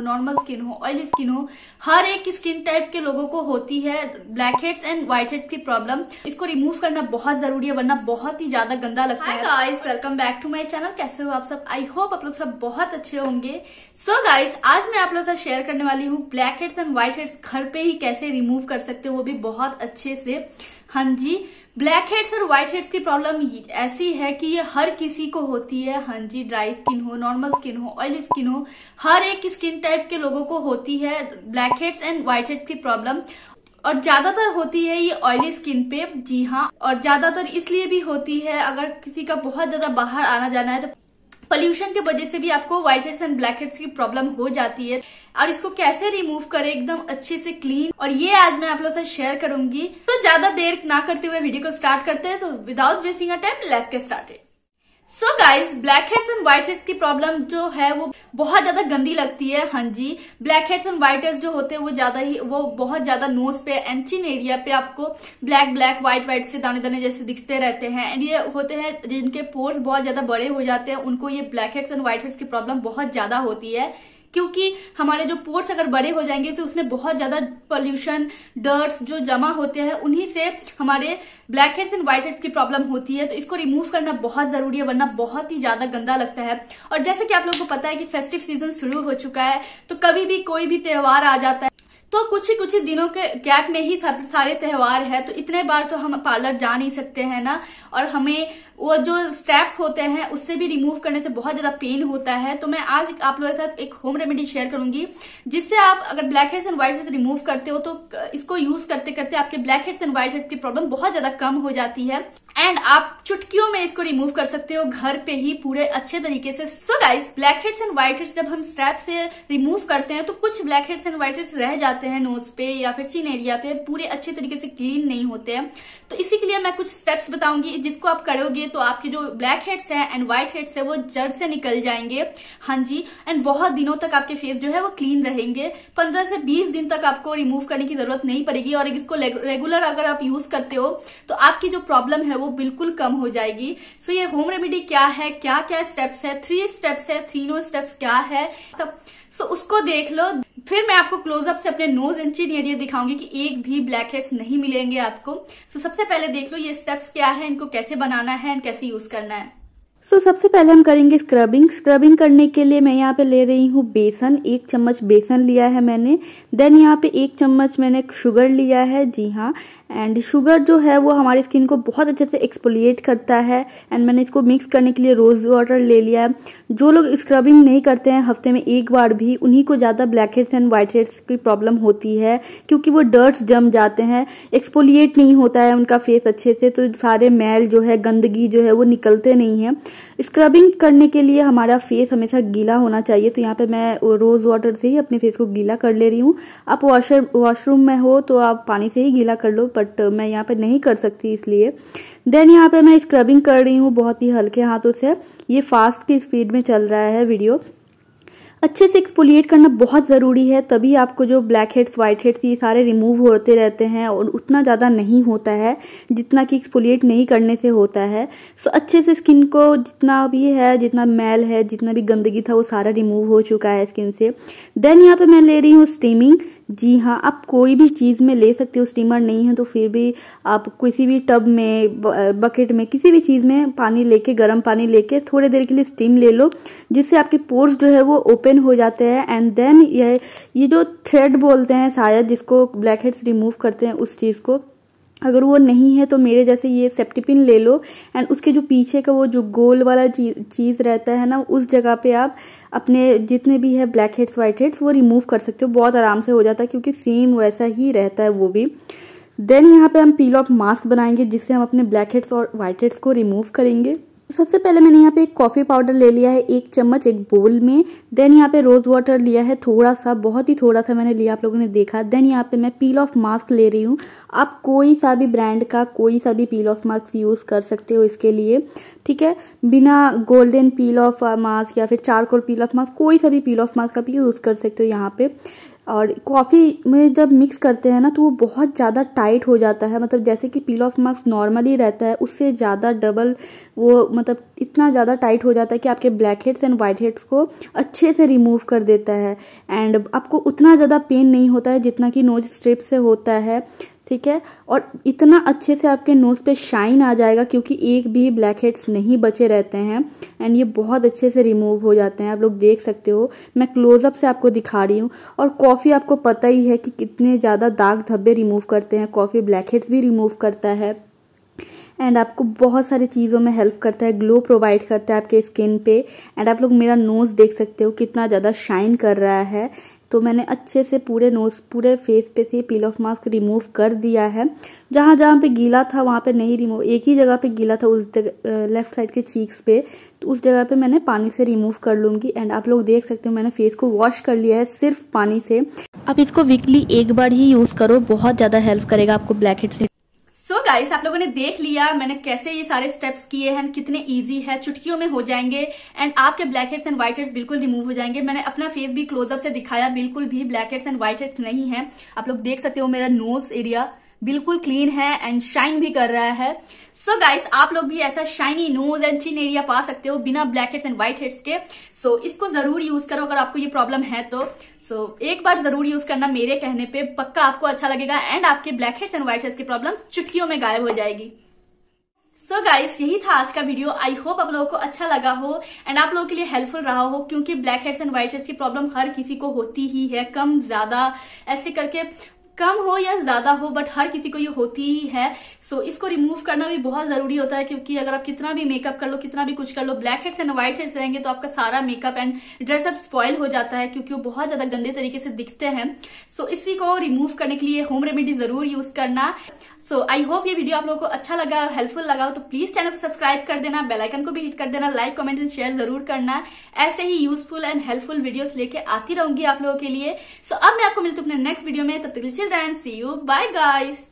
Normal skin हो, oily skin हो, हर एक स्किन टाइप के लोगों को होती है blackheads and whiteheads की प्रॉब्लम। इसको रिमूव करना बहुत जरूरी है, वरना बहुत ही ज्यादा गंदा लगता है। Hi guys, welcome back to my channel. कैसे हो आप सब? आई होप आप लोग सब बहुत अच्छे होंगे। सो गाइस, आज मैं आप लोगों से शेयर करने वाली हूँ blackheads and whiteheads घर पे ही कैसे रिमूव कर सकते हो, वो भी बहुत अच्छे से। हाँ जी, ब्लैक हेड्स और व्हाइट हेड्स की प्रॉब्लम ऐसी है कि ये हर किसी को होती है। हाँ जी, ड्राई स्किन हो, नॉर्मल स्किन हो, ऑयली स्किन हो, हर एक स्किन टाइप के लोगों को होती है blackheads and whiteheads की प्रॉब्लम। और ज्यादातर होती है ये ऑयली स्किन पे। जी हाँ, और ज्यादातर इसलिए भी होती है अगर किसी का बहुत ज्यादा बाहर आना जाना है तो पोल्यूशन की वजह से भी आपको whiteheads and blackheads की प्रॉब्लम हो जाती है। और इसको कैसे रिमूव करें एकदम अच्छे से क्लीन, और ये आज मैं आप लोगों से शेयर करूंगी। तो ज्यादा देर ना करते हुए वीडियो को स्टार्ट करते हैं। तो without wasting a time, let's get started. So guys, blackheads and whiteheads की प्रॉब्लम जो है वो बहुत ज्यादा गंदी लगती है। हाँ जी, blackheads and whiteheads जो होते हैं वो बहुत ज्यादा नोज पे एंड चिन एरिया पे आपको ब्लैक व्हाइट से दाने दाने जैसे दिखते रहते हैं। एंड ये होते हैं जिनके पोर्स बहुत ज्यादा बड़े हो जाते हैं, उनको ये blackheads and whiteheads की प्रॉब्लम बहुत ज्यादा होती है। क्योंकि हमारे जो पोर्स अगर बड़े हो जाएंगे तो उसमें बहुत ज्यादा पोल्यूशन, डर्ट्स जो जमा होते हैं, उन्हीं से हमारे blackheads and whiteheads की प्रॉब्लम होती है। तो इसको रिमूव करना बहुत जरूरी है, वरना बहुत ही ज्यादा गंदा लगता है। और जैसे कि आप लोगों को पता है कि फेस्टिव सीजन शुरू हो चुका है, तो कभी भी कोई भी त्योहार आ जाता है तो कुछ ही दिनों के गैप में ही सारे त्योहार है। तो इतने बार तो हम पार्लर जा नहीं सकते हैं ना, और हमें वो जो स्टेप होते हैं उससे भी रिमूव करने से बहुत ज्यादा पेन होता है। तो मैं आज आप लोगों के साथ एक होम रेमेडी शेयर करूंगी, जिससे आप अगर blackheads and whiteheads remove करते हो तो इसको यूज करते करते आपके blackheads and whiteheads की प्रॉब्लम बहुत ज्यादा कम हो जाती है। एंड आप चुटकियों में इसको रिमूव कर सकते हो घर पे ही पूरे अच्छे तरीके से। So guys, blackheads and whiteheads जब हम स्टेप से रिमूव करते हैं तो कुछ blackheads and whiteheads रह जाते हैं नोज पे या फिर चिन एरिया पे, पूरे अच्छे तरीके से क्लीन नहीं होते हैं। तो इसी के लिए मैं कुछ स्टेप्स बताऊंगी, जिसको आप करोगे तो आपके जो ब्लैक हेड्स है एंड व्हाइट हेड्स है वो जड़ से निकल जाएंगे। हाँ जी, एंड बहुत दिनों तक आपके फेस जो है वो क्लीन रहेंगे। 15 से 20 दिन तक आपको रिमूव करने की जरूरत नहीं पड़ेगी। और इसको रेगुलर अगर आप यूज करते हो तो आपकी जो प्रॉब्लम है वो बिल्कुल कम हो जाएगी। सो ये होम रेमेडी क्या है, क्या क्या स्टेप्स है, 3 स्टेप्स है, तीनों स्टेप्स क्या है, सो उसको देख लो। फिर मैं आपको क्लोजअप से अपने नोज एंड चिन एरिया दिखाऊंगी कि एक भी ब्लैक हेड्स नहीं मिलेंगे आपको। सो सबसे पहले देख लो ये स्टेप्स क्या है, इनको कैसे बनाना है एंड कैसे यूज करना है। सबसे पहले हम करेंगे स्क्रबिंग करने के लिए मैं यहाँ पे ले रही हूँ बेसन। 1 चम्मच बेसन लिया है मैंने। देन यहाँ पे 1 चम्मच मैंने शुगर लिया है। जी हाँ, एंड शुगर जो है वो हमारी स्किन को बहुत अच्छे से एक्सफोलिएट करता है। एंड मैंने इसको मिक्स करने के लिए रोज वाटर ले लिया है। जो लोग स्क्रबिंग नहीं करते हैं हफ्ते में 1 बार भी, उन्हीं को ज्यादा blackheads and whiteheads की प्रॉब्लम होती है, क्योंकि वो डर्ट्स जम जाते हैं, एक्सफोलिएट नहीं होता है उनका फेस अच्छे से, तो सारे मैल जो है, गंदगी जो है वो निकलते नहीं है। स्क्रबिंग करने के लिए हमारा फेस हमेशा गीला होना चाहिए। तो यहाँ पे मैं रोज वाटर से ही अपने फेस को गीला कर ले रही हूँ। आप वॉशरूम में हो तो आप पानी से ही गीला कर लो, बट मैं यहाँ पे नहीं कर सकती इसलिए। देन यहाँ पे मैं स्क्रबिंग कर रही हूँ बहुत ही हल्के हाथों से। ये फास्ट की स्पीड में चल रहा है वीडियो। अच्छे से एक्सफोलिएट करना बहुत ज़रूरी है, तभी आपको जो ब्लैक हेड्स, व्हाइट हेड्स ये सारे रिमूव होते रहते हैं, और उतना ज़्यादा नहीं होता है जितना कि एक्सफोलिएट नहीं करने से होता है। सो अच्छे से स्किन को जितना भी है, जितना मैल है, जितना भी गंदगी था, वो सारा रिमूव हो चुका है स्किन से। देन यहाँ पे मैं ले रही हूँ स्टीमिंग। जी हाँ, आप कोई भी चीज़ में ले सकते हो, स्टीमर नहीं है तो फिर भी आप किसी भी टब में, बकेट में, किसी भी चीज़ में पानी लेके, गर्म पानी लेके थोड़ी देर के लिए स्टीम ले लो, जिससे आपके पोर्स जो है वो ओपन हो जाते हैं। एंड देन ये जो थ्रेड बोलते हैं शायद, जिसको ब्लैक हेड्स रिमूव करते हैं, उस चीज़ को अगर वो नहीं है तो मेरे जैसे ये सेप्टिपिन ले लो। एंड उसके जो पीछे का वो जो गोल वाला चीज़ रहता है ना, उस जगह पे आप अपने जितने भी है ब्लैक हेड्स, व्हाइट हेड्स वो रिमूव कर सकते हो। बहुत आराम से हो जाता है, क्योंकि सेम वैसा ही रहता है वो भी। देन यहाँ पे हम पील ऑफ मास्क बनाएंगे, जिससे हम अपने ब्लैक हेड्स और व्हाइट हेड्स को रिमूव करेंगे। सबसे पहले मैंने यहाँ पे एक कॉफ़ी पाउडर ले लिया है 1 चम्मच एक बोल में। देन यहाँ पे रोज वाटर लिया है थोड़ा सा, बहुत ही थोड़ा सा मैंने लिया, आप लोगों ने देखा। देन यहाँ पे मैं पील ऑफ मास्क ले रही हूँ। आप कोई सा भी ब्रांड का कोई सा भी पील ऑफ मास्क यूज़ कर सकते हो इसके लिए, ठीक है। बिना गोल्डन पील ऑफ मास्क या फिर चारकोल पील ऑफ मास्क, कोई सा भी पील ऑफ मास्क आप यूज़ कर सकते हो यहाँ पे। और कॉफ़ी में जब मिक्स करते हैं ना तो वो बहुत ज़्यादा टाइट हो जाता है, मतलब जैसे कि पील ऑफ मास्क नॉर्मली रहता है उससे ज़्यादा डबल वो मतलब इतना ज़्यादा टाइट हो जाता है कि आपके blackheads and whiteheads को अच्छे से रिमूव कर देता है। एंड आपको उतना ज़्यादा पेन नहीं होता है जितना कि नोज स्ट्रिप से होता है, ठीक है। और इतना अच्छे से आपके नोज़ पे शाइन आ जाएगा क्योंकि एक भी ब्लैक हेड्स नहीं बचे रहते हैं एंड ये बहुत अच्छे से रिमूव हो जाते हैं। आप लोग देख सकते हो, मैं क्लोजअप से आपको दिखा रही हूँ। और कॉफ़ी आपको पता ही है कि कितने ज़्यादा दाग धब्बे रिमूव करते हैं, कॉफ़ी ब्लैक हेड्स भी रिमूव करता है एंड आपको बहुत सारी चीज़ों में हेल्प करता है, ग्लो प्रोवाइड करता है आपके स्किन पे। एंड आप लोग मेरा नोज़ देख सकते हो कितना ज़्यादा शाइन कर रहा है। तो मैंने अच्छे से पूरे नोज़ पूरे फेस पे से पील ऑफ मास्क रिमूव कर दिया है। जहाँ जहाँ पे गीला था वहाँ पे नहीं रिमूव, एक ही जगह पे गीला था, उस लेफ़्ट साइड के चीक्स पे, तो उस जगह पे मैंने पानी से रिमूव कर लूँगी। एंड आप लोग देख सकते हो मैंने फेस को वॉश कर लिया है सिर्फ पानी से। आप इसको वीकली एक बार ही यूज़ करो, बहुत ज़्यादा हेल्प करेगा आपको ब्लैक हेड्स से। सो गाइस, आप लोगों ने देख लिया मैंने कैसे ये सारे स्टेप्स किए हैं, कितने इजी है, चुटकियों में हो जाएंगे एंड आपके blackheads and whiteheads बिल्कुल रिमूव हो जाएंगे। मैंने अपना फेस भी क्लोजअप से दिखाया, बिल्कुल भी blackheads and whiteheads नहीं है। आप लोग देख सकते हो मेरा नोज एरिया बिल्कुल क्लीन है एंड शाइन भी कर रहा है। सो गाइस, आप लोग भी ऐसा shiny nose and chin area पा सकते हो बिना blackheads and whiteheads के। सो इसको जरूर यूज करो अगर आपको ये प्रॉब्लम है तो। सो एक बार जरूर यूज करना, मेरे कहने पे पक्का आपको अच्छा लगेगा एंड आपके blackheads and whiteheads की प्रॉब्लम चुटकियों में गायब हो जाएगी। सो गाइस, यही था आज का वीडियो। आई होप आप लोगों को अच्छा लगा हो एंड आप लोगों के लिए हेल्पफुल रहा हो, क्योंकि blackheads and whiteheads की प्रॉब्लम हर किसी को होती ही है, कम ज्यादा ऐसे करके, कम हो या ज्यादा हो बट हर किसी को ये होती ही है। सो इसको रिमूव करना भी बहुत जरूरी होता है, क्योंकि अगर आप कितना भी मेकअप कर लो, कितना भी कुछ कर लो, blackheads and whiteheads रहेंगे तो आपका सारा मेकअप एंड ड्रेसअप स्पॉइल हो जाता है, क्योंकि वो बहुत ज्यादा गंदे तरीके से दिखते हैं। सो इसी को रिमूव करने के लिए होम रेमेडी जरूर यूज करना। सो आई होप ये वीडियो आप लोगों को अच्छा लगा, हेल्पफुल लगा हो तो प्लीज चैनल को सब्सक्राइब कर देना, बेल आइकन को भी हिट कर देना, लाइक कमेंट एंड शेयर जरूर करना। ऐसे ही यूजफुल एंड हेल्पफुल वीडियोस लेके आती रहूंगी आप लोगों के लिए। सो अब मैं आपको मिलती हूँ अपने नेक्स्ट वीडियो में, तब तक children see you, bye guys.